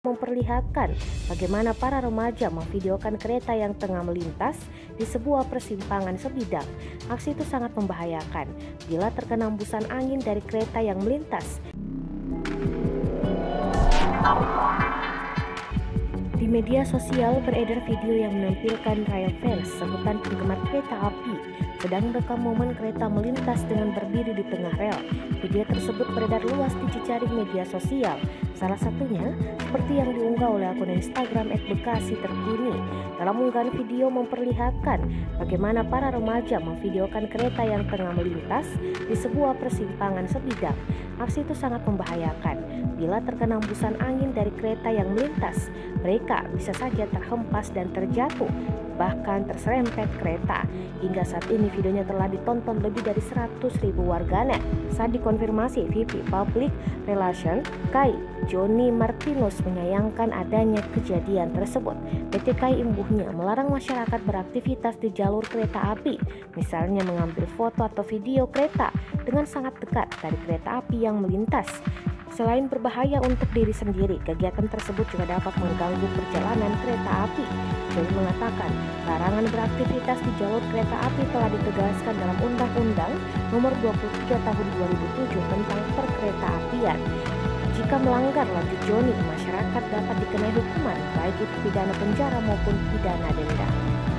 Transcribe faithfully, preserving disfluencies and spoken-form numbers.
memperlihatkan bagaimana para remaja memvideokan kereta yang tengah melintas di sebuah persimpangan sebidang. Aksi itu sangat membahayakan bila terkena hembusan angin dari kereta yang melintas. Di media sosial beredar video yang menampilkan rail fans, sebutan penggemar kereta api, sedang merekam momen kereta melintas dengan berdiri di tengah rel. Video tersebut beredar luas di jejaring media sosial. Salah satunya seperti yang diunggah oleh akun Instagram et bekasi terkini. Dalam unggahan video memperlihatkan bagaimana para remaja memvideokan kereta yang tengah melintas di sebuah persimpangan sebidang. Aksi itu sangat membahayakan bila terkena hembusan angin dari kereta yang melintas. Mereka bisa saja terhempas dan terjatuh, bahkan terserempet kereta. Hingga saat ini videonya telah ditonton lebih dari seratus ribu warganet. Saat dikonfirmasi V P Public Relation K A I Johnny Martinus menyayangkan adanya kejadian tersebut. P T K A I imbuhnya melarang masyarakat beraktivitas di jalur kereta api, misalnya mengambil foto atau video kereta dengan sangat dekat dari kereta api yang melintas. Selain berbahaya untuk diri sendiri, kegiatan tersebut juga dapat mengganggu perjalanan kereta api. Johnny mengatakan, larangan beraktivitas di jalur kereta api telah ditegaskan dalam Undang-Undang Nomor dua puluh tiga Tahun dua ribu tujuh tentang Perkeretaapian. Jika melanggar, lanjut Johnny, masyarakat dapat dikenai hukuman, baik itu pidana penjara maupun pidana denda.